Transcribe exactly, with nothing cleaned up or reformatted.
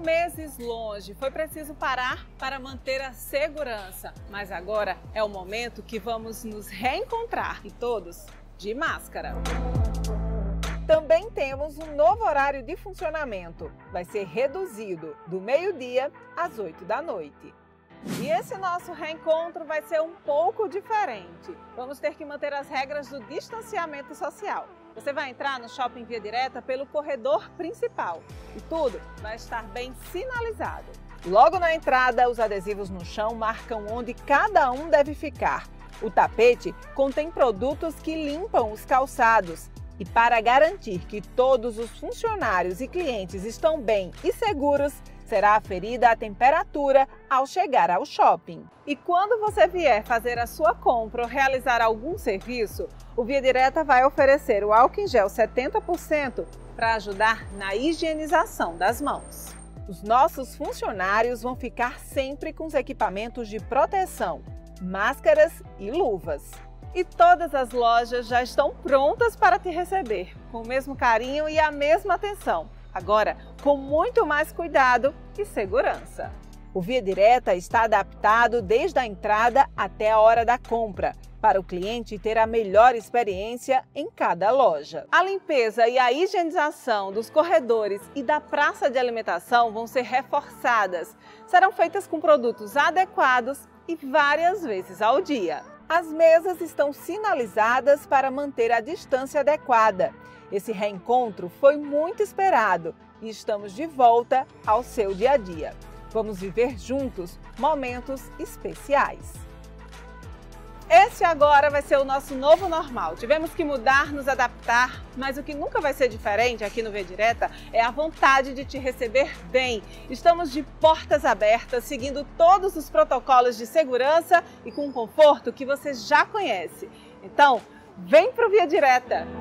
meses longe, foi preciso parar para manter a segurança. Mas agora é o momento que vamos nos reencontrar, e todos de máscara. Também temos um novo horário de funcionamento. Vai ser reduzido do meio-dia às oito da noite. E esse nosso reencontro vai ser um pouco diferente. Vamos ter que manter as regras do distanciamento social. Você vai entrar no Shopping Via Direta pelo corredor principal e tudo vai estar bem sinalizado. Logo na entrada, os adesivos no chão marcam onde cada um deve ficar. O tapete contém produtos que limpam os calçados. E para garantir que todos os funcionários e clientes estão bem e seguros, será aferida a temperatura ao chegar ao shopping. E quando você vier fazer a sua compra ou realizar algum serviço, o Via Direta vai oferecer o álcool em gel setenta por cento para ajudar na higienização das mãos. Os nossos funcionários vão ficar sempre com os equipamentos de proteção, máscaras e luvas. E todas as lojas já estão prontas para te receber, com o mesmo carinho e a mesma atenção. Agora, com muito mais cuidado e segurança. O Via Direta está adaptado desde a entrada até a hora da compra, para o cliente ter a melhor experiência em cada loja. A limpeza e a higienização dos corredores e da praça de alimentação vão ser reforçadas. Serão feitas com produtos adequados e várias vezes ao dia. As mesas estão sinalizadas para manter a distância adequada. Esse reencontro foi muito esperado e estamos de volta ao seu dia a dia. Vamos viver juntos momentos especiais. Esse agora vai ser o nosso novo normal. Tivemos que mudar, nos adaptar, mas o que nunca vai ser diferente aqui no Via Direta é a vontade de te receber bem. Estamos de portas abertas, seguindo todos os protocolos de segurança e com um conforto que você já conhece. Então, vem pro Via Direta!